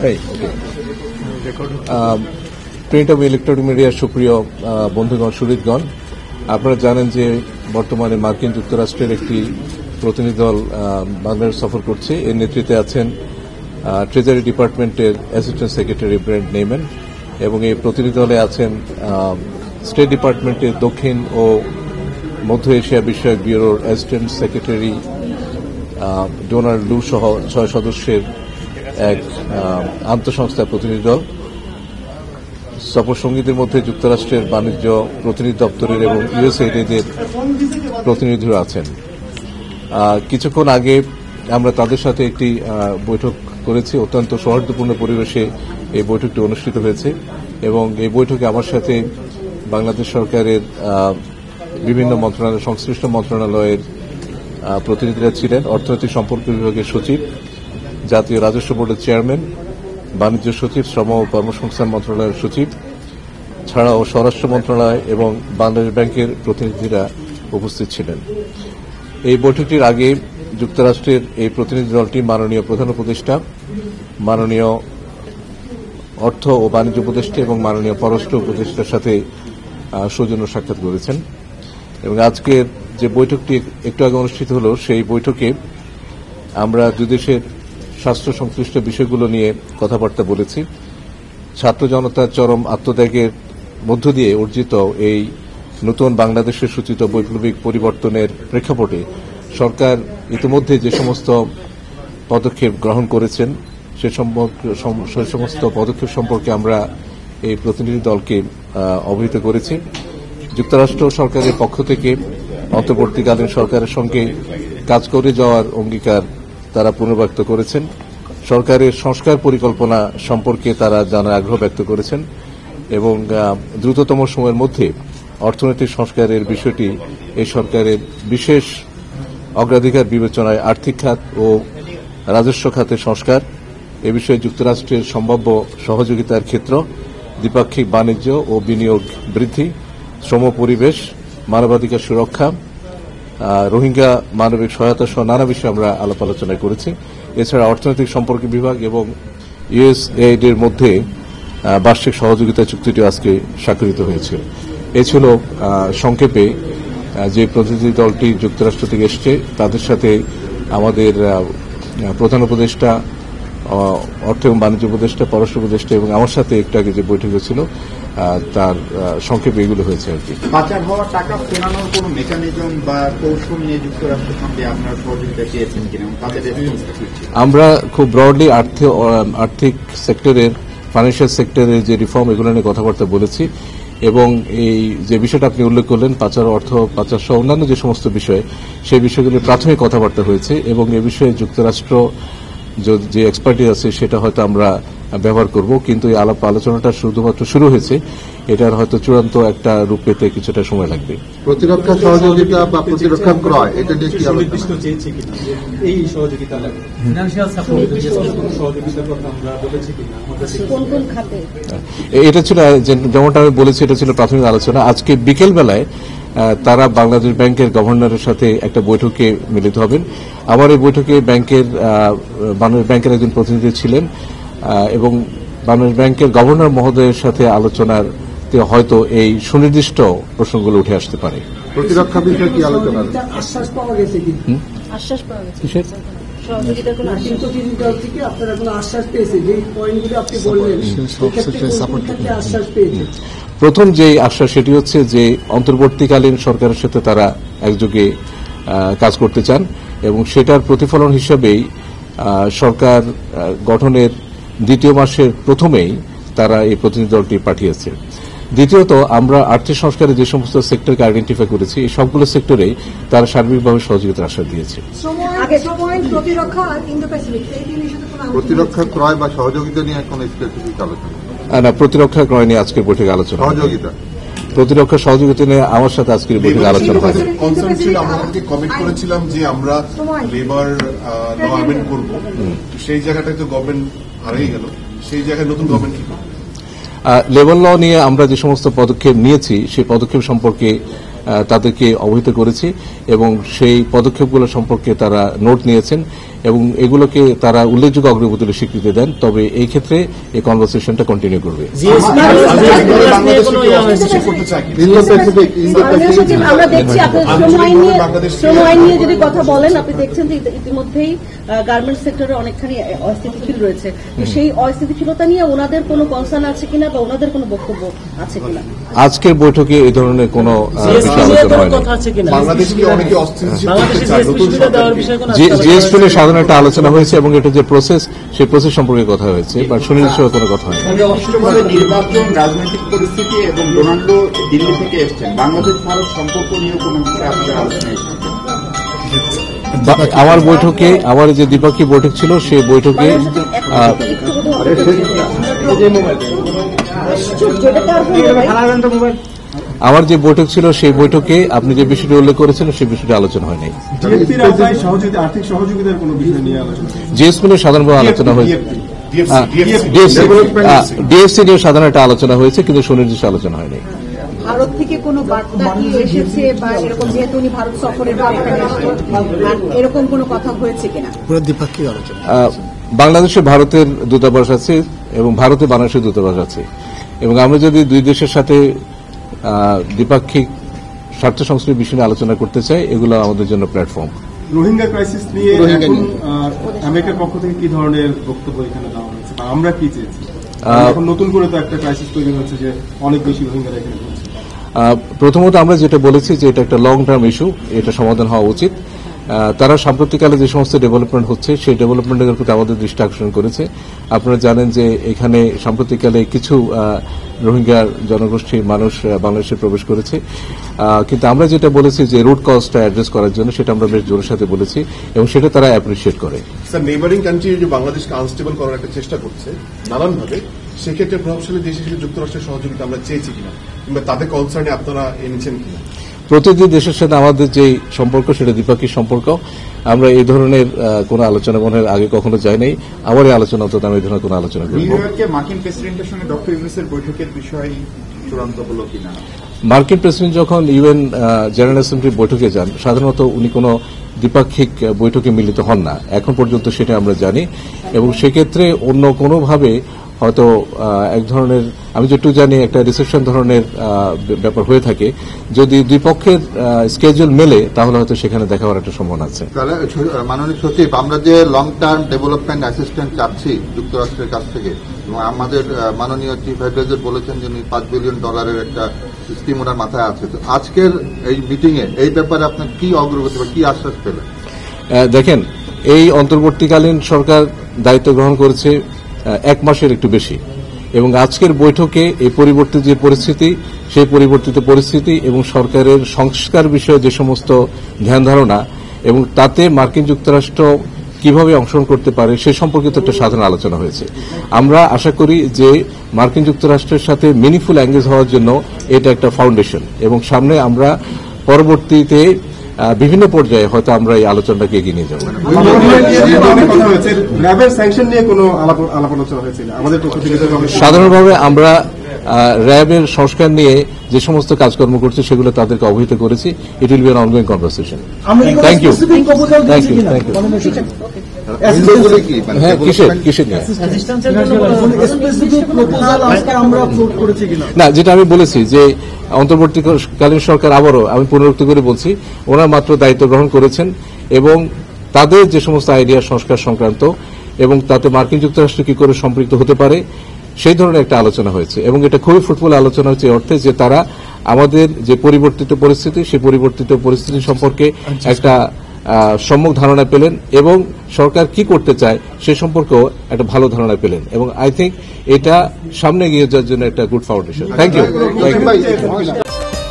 Print ও electronic মিডিয়ার সুপ্রিয় বন্ধুগণ, সুহৃদগণ, আপনারা জানেন যে বর্তমানে মার্কিন যুক্তরাষ্ট্রের একটি প্রতিনিধি দল বাংলাদেশ সফর করছে। এর নেতৃত্বে আছেন ট্রেজারি ডিপার্টমেন্টের অ্যাসিস্ট্যান্ট সেক্রেটারি ব্রেন্ট নেইম্যান, এবং এই প্রতিনিধি দলে আছেন স্টেট ডিপার্টমেন্টের দক্ষিণ ও মধ্য এশিয়া বিষয়ক ব্যুরোর অ্যাসিস্ট্যান্ট সেক্রেটারি ডোনাল্ড লু সহ 6 সদস্যের এক আন্তঃসংস্থা প্রতিনিধি দল। সফর সঙ্গীদের মধ্যে যুক্তরাষ্ট্রের বাণিজ্য প্রতিনিধি দপ্তরের এবং ইউএসএইডের প্রতিনিধিরা আছেন। কিছুক্ষণ আগে আমরা তাদের সাথে একটি বৈঠক করেছি। অত্যন্ত সৌহার্দ্যপূর্ণ পরিবেশে এই বৈঠকটি অনুষ্ঠিত হয়েছে, এবং এই বৈঠকে আমার সাথে বাংলাদেশ সরকারের বিভিন্ন মন্ত্রণালয়, সংশ্লিষ্ট মন্ত্রণালয়ের প্রতিনিধিরা ছিলেন। অর্থনৈতিক সম্পর্ক বিভাগের সচিব, জাতীয় রাজস্ব বোর্ডের চেয়ারম্যান, বাণিজ্য সচিব, শ্রম ও কর্মসংস্থান মন্ত্রণালয়ের সচিব ছাড়াও স্বরাষ্ট্র মন্ত্রণালয় এবং বাংলাদেশ ব্যাংকের প্রতিনিধিরা উপস্থিত ছিলেন। এই বৈঠকটির আগে যুক্তরাষ্ট্রের এই প্রতিনিধি দলটি মাননীয় প্রধান উপদেষ্টা, মাননীয় অর্থ ও বাণিজ্য উপদেষ্টা এবং মাননীয় পররাষ্ট্র উপদেষ্টার সাথে সৌজন্য সাক্ষাৎ করেছেন। এবং আজকের যে বৈঠকটি একটু আগে অনুষ্ঠিত হল, সেই বৈঠকে আমরা দুই দেশের স্বাস্থ্য সংশ্লিষ্ট বিষয়গুলো নিয়ে কথাবার্তা বলেছি। ছাত্র জনতার চরম আত্মত্যাগের মধ্য দিয়ে অর্জিত এই নতুন বাংলাদেশের সূচিত বৈপ্লবিক পরিবর্তনের প্রেক্ষাপটে সরকার ইতিমধ্যে যে সমস্ত পদক্ষেপ গ্রহণ করেছেন সে সমস্ত পদক্ষেপ সম্পর্কে আমরা এই প্রতিনিধি দলকে অবহিত করেছি। যুক্তরাষ্ট্র সরকারের পক্ষ থেকে অন্তর্বর্তীকালীন সরকারের সঙ্গে কাজ করে যাওয়ার অঙ্গীকার তারা পুনর্ব্যক্ত করেছেন। সরকারের সংস্কার পরিকল্পনা সম্পর্কে তারা জানার আগ্রহ ব্যক্ত করেছেন, এবং দ্রুততম সময়ের মধ্যে অর্থনৈতিক সংস্কারের বিষয়টি এই সরকারের বিশেষ অগ্রাধিকার বিবেচনায় আর্থিক খাত ও রাজস্ব খাতের সংস্কার, এ বিষয়ে যুক্তরাষ্ট্রের সম্ভাব্য সহযোগিতার ক্ষেত্র, দ্বিপাক্ষিক বাণিজ্য ও বিনিয়োগ বৃদ্ধি, শ্রম পরিবেশ, মানবাধিকার সুরক্ষা, রোহিঙ্গা মানবিক সহায়তা সহ নানা বিষয়ে আমরা আলাপ আলোচনা করেছি। এছাড়া অর্থনৈতিক সম্পর্ক বিভাগ এবং ইউএসএইড এর মধ্যে বার্ষিক সহযোগিতা চুক্তিটি আজকে স্বাক্ষরিত হয়েছে। এ ছিল সংক্ষেপে যে প্রতিনিধি দলটি যুক্তরাষ্ট্র থেকে এসছে, তাদের সাথে আমাদের প্রধান উপদেষ্টা, অর্থ এবং বাণিজ্য উপদেষ্টা, পররাষ্ট্র উপদেষ্টা এবং আমার সাথে একটু আগে যে বৈঠক হয়েছিল তার সংক্ষেপে এগুলো হয়েছে আর কি। পাচার হওয়া টাকা ফেরানোর কোন মেকানিজম বা কৌশল নিয়ে যুক্তরাষ্ট্রের সঙ্গে আপনার সহযোগিতা চেয়েছেন কিনা? আমরা খুব ব্রডলি আর্থিক সেক্টরের, ফাইন্যান্সিয়াল সেক্টরের যে রিফর্ম, এগুলো নিয়ে কথাবার্তা বলেছি, এবং এই যে বিষয়টা আপনি উল্লেখ করলেন, পাচার অর্থ পাচার সহ অন্যান্য যে সমস্ত বিষয়, সেই বিষয়গুলির প্রাথমিক কথাবার্তা হয়েছে, এবং এ বিষয়ে যুক্তরাষ্ট্র যে এক্সপার্টিস আছে সেটা হয়তো আমরা ব্যবহার করব। কিন্তু এই আলোচনাটা শুধুমাত্র শুরু হয়েছে, এটার হয়তো চূড়ান্ত একটা রূপ পেতে কিছুটা সময় লাগবে। প্রতিরক্ষা সহযোগিতা বা প্রতিরক্ষা ক্রয়, এটা নিয়ে কি এই সহযোগিতা লাগে, ফিনান্সিয়াল সাপোর্ট সহযোগিতা কথা আমরা বলেছি কিনা, কোন কোন খাতে? এটা ছিল, যেমনটা আমি বলেছি, এটা ছিল প্রাথমিক আলোচনা। আজকে বিকেল বেলায় তারা বাংলাদেশ ব্যাংকের গভর্নরের সাথে একটা বৈঠকে মিলিত হবেন। আবার এই বৈঠকে বাংলাদেশ ব্যাংকের একজন প্রতিনিধি ছিলেন, এবং বাংলাদেশ ব্যাংকের গভর্নর মহোদয়ের সাথে আলোচনার হয়তো এই সুনির্দিষ্ট প্রসঙ্গগুলো উঠে আসতে পারে। প্রতিরক্ষা বিষয়ে কি আলোচনা? আশ্বাস পাওয়া গেছে কি? আশ্বাস পাওয়া গেছে সহযোগিতার কোনো আপনারা কোনো আশ্বাস পেয়েছে? যে পয়েন্টগুলো আপনি বললেন আশ্বাস পেয়েছে? প্রথম যে আশ্বাস সেটি হচ্ছে যে অন্তর্বর্তীকালীন সরকারের সাথে তারা একযোগে কাজ করতে চান, এবং সেটার প্রতিফলন হিসেবেই সরকার গঠনের দ্বিতীয় মাসের প্রথমেই তারা এই প্রতিনিধি দলটি পাঠিয়েছে। দ্বিতীয়ত, আমরা আর্থিক সংস্কারে যে সমস্ত সেক্টরকে আইডেন্টিফাই করেছি, এই সবগুলো সেক্টরেই তারা সার্বিকভাবে সহযোগিতার আশ্বাস দিয়েছে। প্রতিরক্ষা ক্রয় বা সহযোগিতা নিয়ে এখন স্পেসিফিক আলোচনা না, প্রতিরক্ষা ক্রয় নিয়ে আজকের বৈঠকে আলোচনা। সহযোগিতা, প্রতিরক্ষা সহযোগিতা নিয়ে আমার সাথে আজকের বৈঠকে আলোচনা হয়। কনসার্ন ছিল, আমরা কমিট করেছিলাম যে আমরা লেবার ল অ্যামেন্ড করব, সেই জায়গাটায় তো গভর্নমেন্ট হারিয়ে গেল, সেই জায়গায় নতুন গভর্নমেন্ট কি করবে? লেবার ল নিয়ে আমরা যে সমস্ত পদক্ষেপ নিয়েছি সেই পদক্ষেপ সম্পর্কে তাদেরকে অবহিত করেছি এবং সেই পদক্ষেপগুলো সম্পর্কে তারা নোট নিয়েছেন এবং এগুলোকে তারা উল্লেখযোগ্য অগ্রগতির স্বীকৃতি দেন। তবে এই ক্ষেত্রে এই কনভারসেশনটা কন্টিনিউ করবে। আমরা দেখছি আপনার শ্রম আইন নিয়ে যদি কথা বলেন, আপনি দেখছেন যে ইতিমধ্যেই গার্মেন্টস সেক্টরে অনেকখানি অস্থিতিশীল রয়েছে। তো সেই অস্থিতিশীলতা নিয়ে ওনাদের কোনো কনসার্ন আছে কিনা বা ওনাদের কোনো বক্তব্য আছে কিনা? আজকের বৈঠকে এই ধরনের কোনো বিষয় আলোচনা হয়নি। জিএসপি নিয়ে সাধারণ একটা আলোচনা হয়েছে এবং এটা যে প্রসেস, সেই প্রসেস সম্পর্কে কথা হয়েছে, বা সুনির্দিষ্ট কোনো কথা হয়নি। নির্বাচন, রাজনৈতিক পরিস্থিতি এবং ডোনাল্ডো দিল্লি থেকে এসছেন, বাংলাদেশ ভারত সম্পর্ক নিয়ে কোনো বিষয়ে আপনাদের আলোচনা এসেছে? আমার বৈঠকে, আমার যে দ্বিপাক্ষিক বৈঠক ছিল সেই বৈঠকে আমার যে বৈঠক ছিল সেই বৈঠকে আপনি যে বিষয়টি উল্লেখ করেছেন সেই বিষয়টি আলোচনা হয়নি। জিএসপি নিয়ে সাধারণভাবে আলোচনা হয়েছে, ডিএফসি নিয়ে সাধারণ একটা আলোচনা হয়েছে, কিন্তু সুনির্দিষ্ট আলোচনা হয়নি। ভারত থেকে কোনো বার্তা কি এসেছে বা এরকম, যেহেতু উনি ভারত সফরে এরকম কোনো কথা হয়েছে কিনা? পুরো দ্বিপাক্ষিক আলোচনা। বাংলাদেশে ভারতের দূতাবাস আছে এবং ভারতে বাংলাদেশের দূতাবাস আছে এবং আমরা যদি দুই দেশের সাথে দ্বিপাক্ষিক স্বার্থ সংশ্লিষ্ট বিষয় নিয়ে আলোচনা করতে চাই, এগুলো আমাদের জন্য প্ল্যাটফর্ম। রোহিঙ্গা ক্রাইসিস নিয়ে আমেরিকার পক্ষ থেকে কি ধরনের বক্তব্য এখানে দেওয়া হয়েছে বা আমরা কি চেয়েছি? এখন নতুন করে তো একটা ক্রাইসিস তৈরি হচ্ছে যে অনেক বেশি রোহিঙ্গারা এখানে রয়েছে। প্রথমত আমরা যেটা বলেছি যে এটা একটা লং টার্ম ইস্যু, এটা সমাধান হওয়া উচিত। তারা সাম্প্রতিককালে যে সমস্ত ডেভেলপমেন্ট হচ্ছে সেই ডেভেলপমেন্টের প্রতি আমাদের দৃষ্টি আকর্ষণ করেছে। আপনারা জানেন যে এখানে সাম্প্রতিককালে কিছু রোহিঙ্গা জনগোষ্ঠীর মানুষ বাংলাদেশে প্রবেশ করেছে, কিন্তু আমরা যেটা বলেছি যে রুট কজটা অ্যাড্রেস করার জন্য, সেটা আমরা বেশ জোরের সাথে বলেছি এবং সেটা তারা অ্যাপ্রিসিয়েট করে। স্যার, নেইবারিং কান্ট্রি যে বাংলাদেশকে আনস্টেবল করার একটা চেষ্টা করছে নানানভাবে, সেক্ষেত্রে প্রভাবশালী দেশ হিসেবে যুক্তরাষ্ট্রের সহযোগিতা আমরা চেয়েছি কিনা, কিংবা তাদের কনসার্নে আপনারা এনেছেন কিনা? প্রতিটি দেশের সাথে আমাদের যে সম্পর্ক সেটা দ্বিপাক্ষিক সম্পর্ক। আমরা এই ধরনের কোন আলোচনা মনে আগে কখনো যাই নাই, আবার এই আলোচনা অন্তত আমি এই ধরনের কোন আলোচনা করব। মার্কিন প্রেসিডেন্টের সঙ্গে ডক্টর ইউনূসের বৈঠকের বিষয় চূড়ান্ত হলো কিনা? মার্কিন প্রেসিডেন্ট যখন ইউএন জেনারেল অ্যাসেম্বলির বৈঠকে যান, সাধারণত উনি কোনো দ্বিপাক্ষিক বৈঠকে মিলিত হন না, এখন পর্যন্ত সেটা আমরা জানি। এবং সেক্ষেত্রে অন্য কোনোভাবে হয়তো এক ধরনের, আমি যেটুকু জানি, একটা রিসেপশন ধরনের ব্যাপার হয়ে থাকে। যদি দুই পক্ষের স্কেজুল মেলে তাহলে হয়তো সেখানে দেখা হওয়ার একটা সম্ভাবনা আছে। তাহলে মাননীয় সচিব, আমরা যে লং টার্ম ডেভেলপমেন্ট অ্যাসিস্ট্যান্ট চাচ্ছি যুক্তরাষ্ট্রের কাছ থেকে, এবং আমাদের মাননীয় চিফ অ্যাডভাইজার বলেছেন যে $5 বিলিয়ন একটা স্কিম ওনার মাথায় আছে। তো আজকের এই মিটিং এ এই ব্যাপারে আপনার কি অগ্রগতি বা কি আশ্বাস পেলেন? দেখেন, এই অন্তর্বর্তীকালীন সরকার দায়িত্ব গ্রহণ করেছে 1 মাসের একটু বেশি, এবং আজকের বৈঠকে এই পরিবর্তিত যে পরিস্থিতি, সেই পরিবর্তিত পরিস্থিতি এবং সরকারের সংস্কার বিষয়ে যে সমস্ত ধ্যান ধারণা এবং তাতে মার্কিন যুক্তরাষ্ট্র কিভাবে অংশগ্রহণ করতে পারে সে সম্পর্কিত একটা সাধারণ আলোচনা হয়েছে। আমরা আশা করি যে মার্কিন যুক্তরাষ্ট্রের সাথে মিনিংফুল এঙ্গেজ হওয়ার জন্য এটা একটা ফাউন্ডেশন, এবং সামনে আমরা পরবর্তীতে বিভিন্ন পর্যায়ে হয়তো আমরা এই আলোচনাটাকে এগিয়ে নিয়ে যাব। সাধারণভাবে আমরা র্যাবের সংস্কার নিয়ে যে সমস্ত কাজকর্ম করছে সেগুলো তাদেরকে অবহিত করেছি। It will be an ongoing conversation. Thank you, thank you, thank you. হ্যাঁ, কিসের নিয়ে? না, যেটা আমি বলেছি যে অন্তর্বর্তীকালীন সরকার, আবারও আমি পুনরুক্তি করে বলছি, ওনারা মাত্র দায়িত্ব গ্রহণ করেছেন এবং তাদের যে সমস্ত আইডিয়া সংস্কার সংক্রান্ত এবং তাতে মার্কিন যুক্তরাষ্ট্র কি করে সম্পৃক্ত হতে পারে সেই ধরনের একটা আলোচনা হয়েছে, এবং এটা খুবই ফ্রুটফুল আলোচনা হচ্ছে এই অর্থে যে তারা আমাদের যে পরিবর্তিত পরিস্থিতি, সেই পরিবর্তিত পরিস্থিতি সম্পর্কে একটা সম্যক ধারণা পেলেন এবং সরকার কি করতে চায় সে সম্পর্কেও একটা ভালো ধারণা পেলেন, এবং আই থিঙ্ক এটা সামনে এগিয়ে যাওয়ার জন্য একটা গুড ফাউন্ডেশন। Thank you.